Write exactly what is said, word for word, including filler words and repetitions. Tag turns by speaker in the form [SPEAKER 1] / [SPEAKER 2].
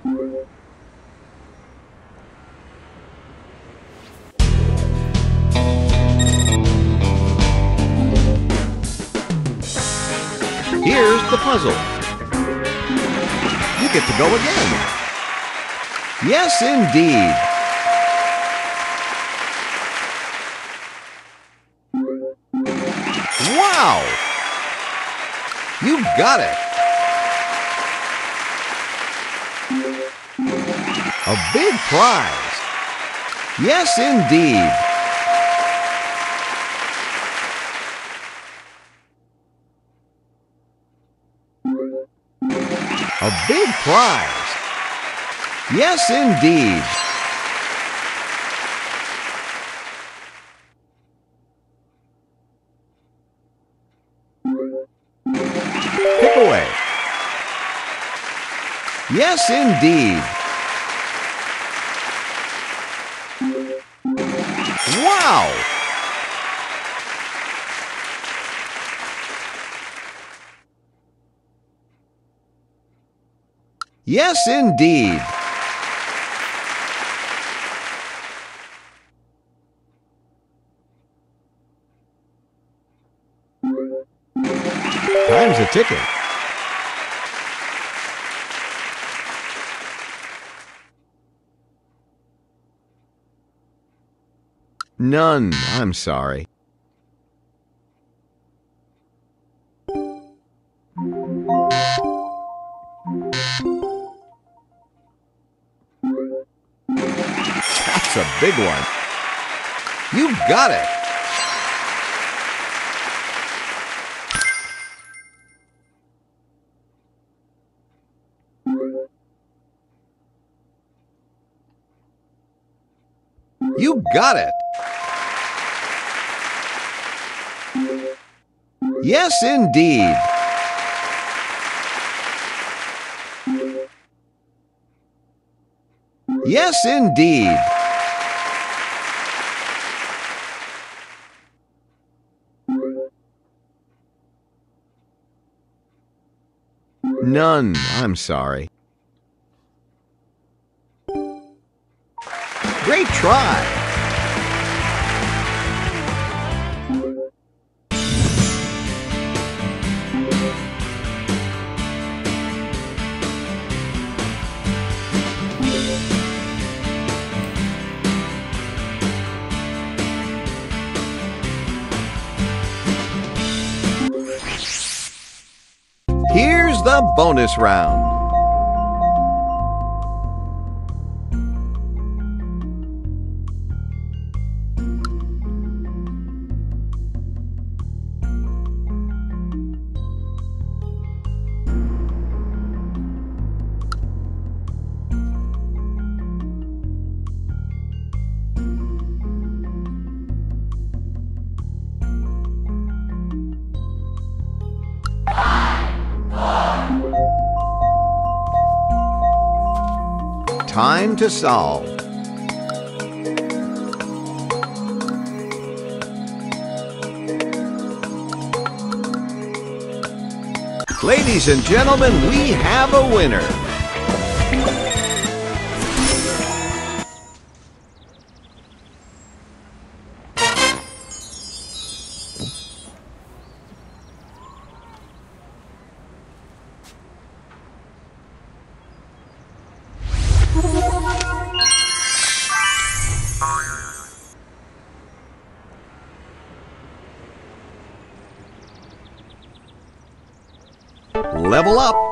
[SPEAKER 1] Here's the puzzle. You get to go again. Yes, indeed. Wow! You got it. A big prize. Yes, indeed. A big prize. Yes, indeed. Pick away. Yes, indeed. Wow! Yes, indeed. Time's a ticking. None, I'm sorry. That's a big one. You got it. You got it. Yes, indeed. Yes, indeed. None, I'm sorry. Great try. Here's the bonus round. Time to solve. Ladies and gentlemen, we have a winner. Level up.